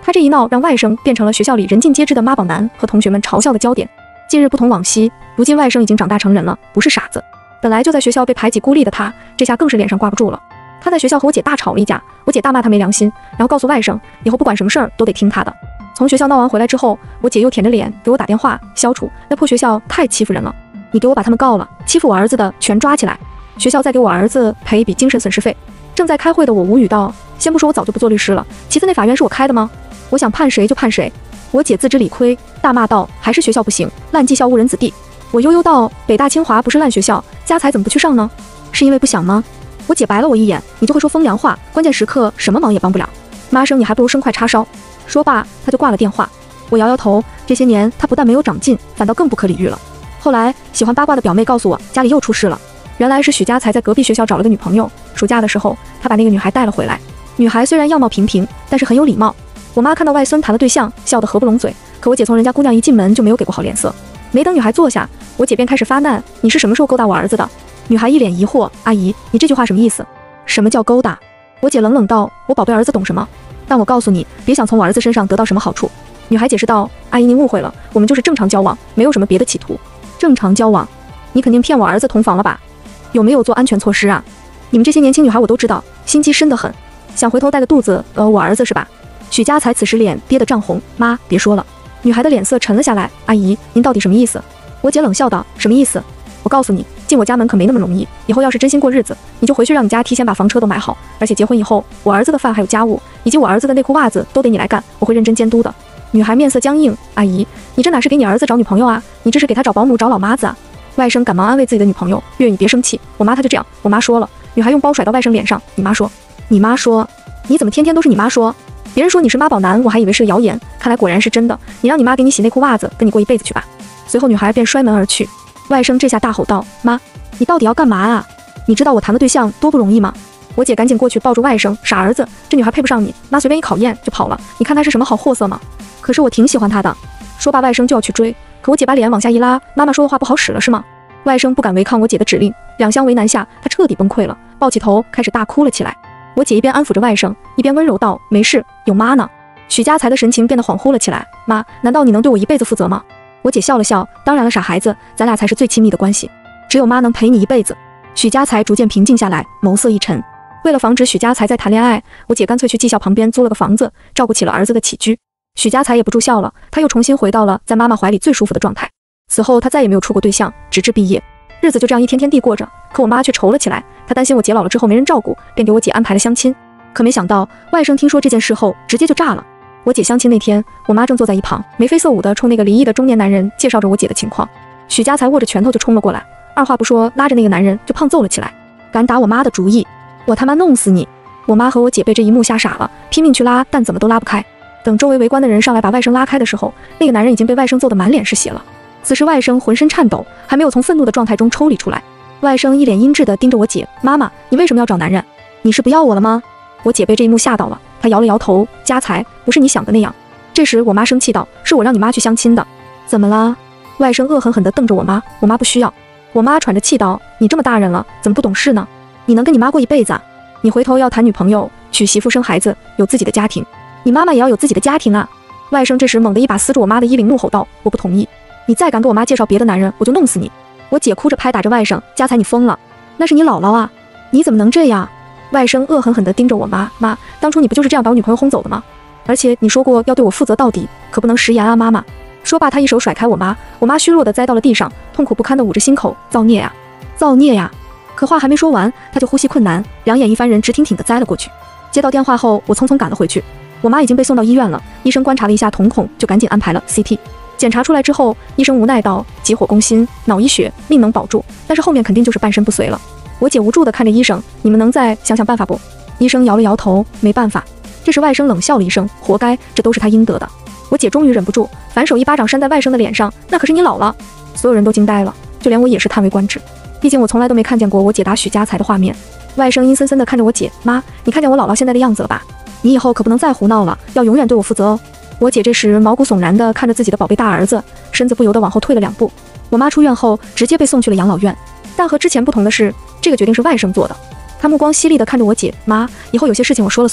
他这一闹，让外甥变成了学校里人尽皆知的妈宝男和同学们嘲笑的焦点。近日不同往昔，如今外甥已经长大成人了，不是傻子。本来就在学校被排挤孤立的他，这下更是脸上挂不住了。他在学校和我姐大吵了一架，我姐大骂他没良心，然后告诉外甥，以后不管什么事儿都得听他的。从学校闹完回来之后，我姐又舔着脸给我打电话，消除那破学校太欺负人了，你给我把他们告了，欺负我儿子的全抓起来，学校再给我儿子赔一笔精神损失费。正在开会的我无语道，先不说我早就不做律师了，其次那法院是我开的吗？我想判谁就判谁。我姐自知理亏，大骂道，还是学校不行，烂技校误人子弟。我悠悠道，北大清华不是烂学校，家财怎么不去上呢？是因为不想吗？我姐白了我一眼，你就会说风凉话，关键时刻什么忙也帮不了。妈生你还不如生块叉烧。说罢她就挂了电话。我摇摇头，这些年她不但没有长进，反倒更不可理喻了。后来喜欢八卦的表妹告诉我，家里又出事了。原来是许家才在隔壁学校找了个女朋友，暑假的时候他把那个女孩带了回来。女孩虽然样貌平平，但是很有礼貌。我妈看到外孙谈了对象，笑得合不拢嘴，可我姐从人家姑娘一进门就没有给过好脸色。没等女孩坐下，我姐便开始发难，你是什么时候勾搭我儿子的？女孩一脸疑惑，阿姨，你这句话什么意思？什么叫勾搭？我姐冷冷道，我宝贝儿子懂什么？但我告诉你，别想从我儿子身上得到什么好处。女孩解释道，阿姨您误会了，我们就是正常交往，没有什么别的企图。正常交往？你肯定骗我儿子同房了吧？有没有做安全措施啊？你们这些年轻女孩我都知道，心机深得很，想回头带个肚子我儿子是吧？许家才此时脸憋得涨红，妈别说了。女孩的脸色沉了下来，阿姨您到底什么意思？我姐冷笑道，什么意思？我告诉你，进我家门可没那么容易，以后要是真心过日子，你就回去让你家提前把房车都买好，而且结婚以后，我儿子的饭还有家务，以及我儿子的内裤袜子都得你来干，我会认真监督的。女孩面色僵硬，阿姨你这哪是给你儿子找女朋友啊，你这是给他找保姆找老妈子啊。外甥赶忙安慰自己的女朋友，月你别生气，我妈她就这样，我妈说了。女孩用包甩到外甥脸上，你妈说？你妈说？你怎么天天都是你妈说？别人说你是妈宝男，我还以为是谣言，看来果然是真的。你让你妈给你洗内裤袜子，跟你过一辈子去吧。随后女孩便摔门而去。外甥这下大吼道，妈你到底要干嘛啊？你知道我谈的对象多不容易吗？我姐赶紧过去抱住外甥，傻儿子，这女孩配不上你，妈随便一考验就跑了，你看她是什么好货色吗？可是我挺喜欢她的。说罢外甥就要去追，可我姐把脸往下一拉，妈妈说的话不好使了是吗？外甥不敢违抗我姐的指令，两相为难下，他彻底崩溃了，抱起头开始大哭了起来。我姐一边安抚着外甥，一边温柔道，没事，有妈呢。许家才的神情变得恍惚了起来，妈，难道你能对我一辈子负责吗？我姐笑了笑，当然了，傻孩子，咱俩才是最亲密的关系，只有妈能陪你一辈子。许家才逐渐平静下来，眸色一沉。为了防止许家才再谈恋爱，我姐干脆去技校旁边租了个房子，照顾起了儿子的起居。许家才也不住校了，他又重新回到了在妈妈怀里最舒服的状态。此后他再也没有处过对象，直至毕业，日子就这样一天天地过着。可我妈却愁了起来，她担心我姐老了之后没人照顾，便给我姐安排了相亲。可没想到外甥听说这件事后，直接就炸了。我姐相亲那天，我妈正坐在一旁，眉飞色舞地冲那个离异的中年男人介绍着我姐的情况。许家才握着拳头就冲了过来，二话不说拉着那个男人就胖揍了起来。敢打我妈的主意，我他妈弄死你！我妈和我姐被这一幕吓傻了，拼命去拉，但怎么都拉不开。等周围围观的人上来把外甥拉开的时候，那个男人已经被外甥揍得满脸是血了。此时外甥浑身颤抖，还没有从愤怒的状态中抽离出来。外甥一脸阴鸷地盯着我姐，妈妈，你为什么要找男人？你是不要我了吗？我姐被这一幕吓到了，她摇了摇头，家财不是你想的那样。这时我妈生气道，是我让你妈去相亲的。怎么了？外甥恶狠狠地瞪着我妈，我妈不需要。我妈喘着气道，你这么大人了，怎么不懂事呢？你能跟你妈过一辈子啊？你回头要谈女朋友，娶媳妇生孩子，有自己的家庭，你妈妈也要有自己的家庭啊。外甥这时猛地一把撕住我妈的衣领，怒吼道，我不同意，你再敢给我妈介绍别的男人，我就弄死你。我姐哭着拍打着外甥，家财你疯了，那是你姥姥啊，你怎么能这样？外甥恶狠狠地盯着我妈，妈，当初你不就是这样把我女朋友轰走的吗？而且你说过要对我负责到底，可不能食言啊，妈妈。说罢他一手甩开我妈，我妈虚弱地栽到了地上，痛苦不堪地捂着心口，造孽呀，造孽呀。可话还没说完，他就呼吸困难，两眼一翻人直挺挺地栽了过去。接到电话后，我匆匆赶了回去，我妈已经被送到医院了，医生观察了一下瞳孔，就赶紧安排了 CT。检查出来之后，医生无奈道，急火攻心，脑溢血，命能保住，但是后面肯定就是半身不遂了。我姐无助地看着医生，你们能再想想办法不？医生摇了摇头，没办法。这时外甥冷笑了一声，活该，这都是他应得的。我姐终于忍不住，反手一巴掌扇在外甥的脸上，那可是你姥姥。所有人都惊呆了，就连我也是叹为观止，毕竟我从来都没看见过我姐打许家财的画面。外甥阴森森地看着我姐，妈，你看见我姥姥现在的样子了吧？你以后可不能再胡闹了，要永远对我负责哦。我姐这时毛骨悚然地看着自己的宝贝大儿子，身子不由得往后退了2步。我妈出院后直接被送去了养老院，但和之前不同的是，这个决定是外甥做的。他目光犀利地看着我姐，妈，以后有些事情我说了算。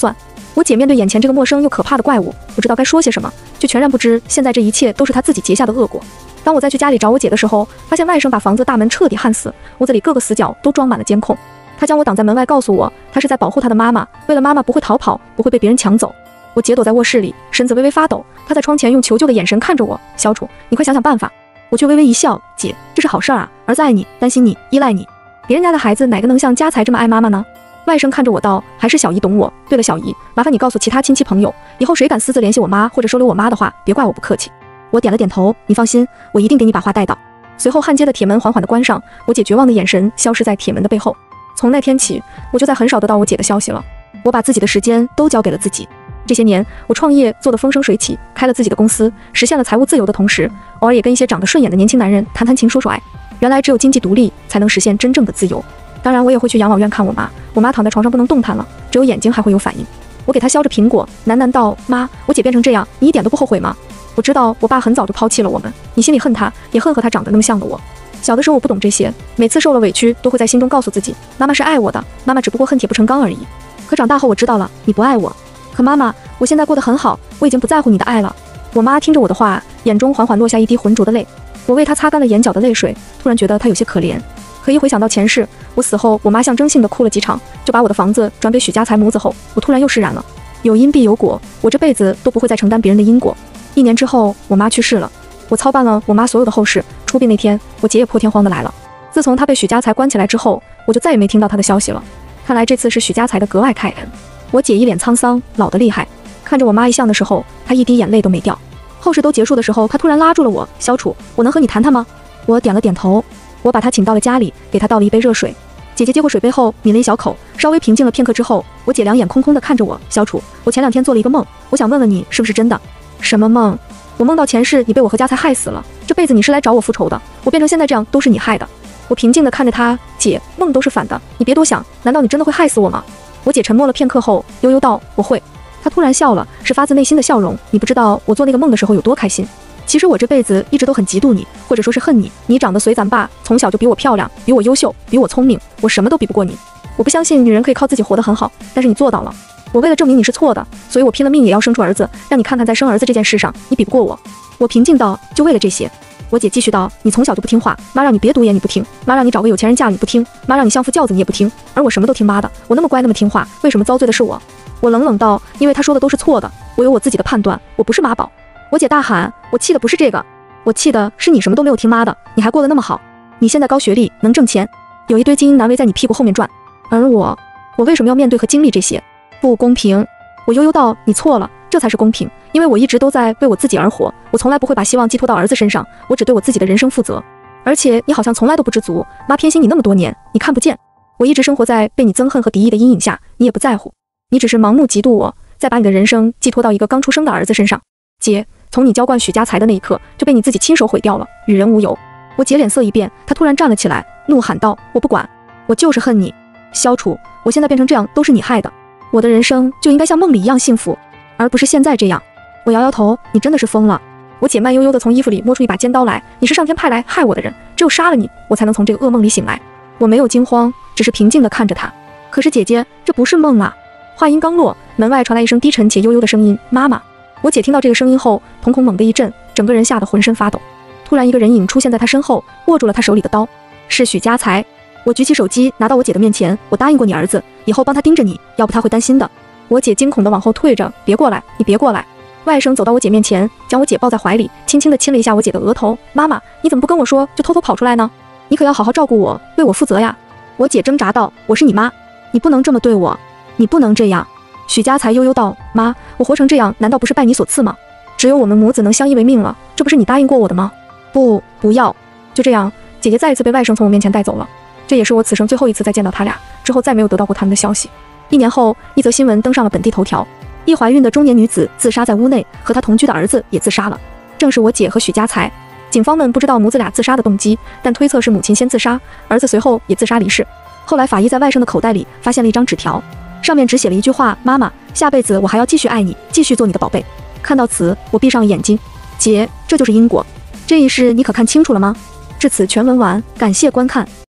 我姐面对眼前这个陌生又可怕的怪物，不知道该说些什么，却全然不知现在这一切都是她自己结下的恶果。当我再去家里找我姐的时候，发现外甥把房子大门彻底焊死，屋子里各个死角都装满了监控。他将我挡在门外，告诉我他是在保护他的妈妈，为了妈妈不会逃跑，不会被别人抢走。我姐躲在卧室里，身子微微发抖，她在窗前用求救的眼神看着我。小楚，你快想想办法。我却微微一笑，姐，这是好事啊，儿子爱你，担心你，依赖你。别人家的孩子哪个能像家财这么爱妈妈呢？外甥看着我道，还是小姨懂我。对了，小姨，麻烦你告诉其他亲戚朋友，以后谁敢私自联系我妈或者收留我妈的话，别怪我不客气。我点了点头，你放心，我一定给你把话带到。随后焊接的铁门缓缓地关上，我姐绝望的眼神消失在铁门的背后。从那天起，我就再很少得到我姐的消息了。我把自己的时间都交给了自己。这些年，我创业做得风生水起，开了自己的公司，实现了财务自由的同时，偶尔也跟一些长得顺眼的年轻男人谈谈情说说爱。原来只有经济独立才能实现真正的自由。当然我也会去养老院看我妈，我妈躺在床上不能动弹了，只有眼睛还会有反应。我给她削着苹果，喃喃道，妈，我姐变成这样，你一点都不后悔吗？我知道我爸很早就抛弃了我们，你心里恨他，也恨和他长得那么像的我。小的时候我不懂这些，每次受了委屈都会在心中告诉自己，妈妈是爱我的，妈妈只不过恨铁不成钢而已。可长大后我知道了，你不爱我。可妈妈，我现在过得很好，我已经不在乎你的爱了。我妈听着我的话，眼中缓缓落下一滴浑浊的泪。我为她擦干了眼角的泪水，突然觉得她有些可怜。可一回想到前世，我死后我妈象征性的哭了几场，就把我的房子转给许家财母子后，我突然又释然了。有因必有果，我这辈子都不会再承担别人的因果。1年之后，我妈去世了，我操办了我妈所有的后事。出殡那天，我姐也破天荒的来了。自从她被许家财关起来之后，我就再也没听到她的消息了。看来这次是许家财的格外开恩。我姐一脸沧桑，老得厉害。看着我妈遗像的时候，她一滴眼泪都没掉。后事都结束的时候，她突然拉住了我，小楚，我能和你谈谈吗？我点了点头。我把她请到了家里，给她倒了一杯热水。姐姐接过水杯后抿了一小口，稍微平静了片刻之后，我姐两眼空空的看着我，小楚，我前2天做了一个梦，我想问问你是不是真的。什么梦？我梦到前世你被我和家财害死了，这辈子你是来找我复仇的，我变成现在这样都是你害的。我平静地看着她，姐，梦都是反的，你别多想，难道你真的会害死我吗？我姐沉默了片刻后悠悠道，我会。她突然笑了，是发自内心的笑容，你不知道我做那个梦的时候有多开心。其实我这辈子一直都很嫉妒你，或者说是恨你，你长得随咱爸，从小就比我漂亮，比我优秀，比我聪明，我什么都比不过你。我不相信女人可以靠自己活得很好，但是你做到了。我为了证明你是错的，所以我拼了命也要生出儿子，让你看看在生儿子这件事上你比不过我。我平静道，就为了这些。我姐继续道，你从小就不听话，妈让你别读研你不听，妈让你找个有钱人嫁你不听，妈让你相夫教子你也不听，而我什么都听妈的，我那么乖那么听话，为什么遭罪的是我？我冷冷道，因为她说的都是错的，我有我自己的判断，我不是妈宝。我姐大喊，我气的不是这个，我气的是你什么都没有听妈的，你还过得那么好，你现在高学历能挣钱，有一堆精英男围在你屁股后面转，而我为什么要面对和经历这些？不公平。我悠悠道，你错了，这才是公平，因为我一直都在为我自己而活，我从来不会把希望寄托到儿子身上，我只对我自己的人生负责。而且你好像从来都不知足，妈偏心你那么多年，你看不见，我一直生活在被你憎恨和敌意的阴影下，你也不在乎，你只是盲目嫉妒我，再把你的人生寄托到一个刚出生的儿子身上。姐，从你娇惯许家财的那一刻，就被你自己亲手毁掉了，与人无尤。我姐脸色一变，她突然站了起来，怒喊道，我不管，我就是恨你，萧楚，我现在变成这样都是你害的，我的人生就应该像梦里一样幸福，而不是现在这样。我摇摇头，你真的是疯了。我姐慢悠悠地从衣服里摸出一把尖刀来，你是上天派来害我的人，只有杀了你，我才能从这个噩梦里醒来。我没有惊慌，只是平静地看着她。可是姐姐，这不是梦啊。话音刚落，门外传来一声低沉且悠悠的声音，妈妈。我姐听到这个声音后，瞳孔猛地一震，整个人吓得浑身发抖。突然一个人影出现在她身后，握住了她手里的刀，是许家财。我举起手机拿到我姐的面前，我答应过你儿子，以后帮他盯着你，要不他会担心的。我姐惊恐地往后退着，别过来，你别过来。外甥走到我姐面前，将我姐抱在怀里，轻轻地亲了一下我姐的额头。妈妈，你怎么不跟我说，就偷偷跑出来呢？你可要好好照顾我，为我负责呀。我姐挣扎道，我是你妈，你不能这么对我，你不能这样。许家财悠悠道，妈，我活成这样难道不是拜你所赐吗？只有我们母子能相依为命了，这不是你答应过我的吗？不要。就这样，姐姐再一次被外甥从我面前带走了。这也是我此生最后一次再见到他俩，之后再没有得到过他们的消息。1年后，一则新闻登上了本地头条，一怀孕的中年女子自杀在屋内，和她同居的儿子也自杀了，正是我姐和许家财。警方们不知道母子俩自杀的动机，但推测是母亲先自杀，儿子随后也自杀离世。后来法医在外甥的口袋里发现了一张纸条，上面只写了一句话，妈妈，下辈子我还要继续爱你，继续做你的宝贝。看到此，我闭上了眼睛。姐，这就是因果，这一世你可看清楚了吗？至此全文完，感谢观看。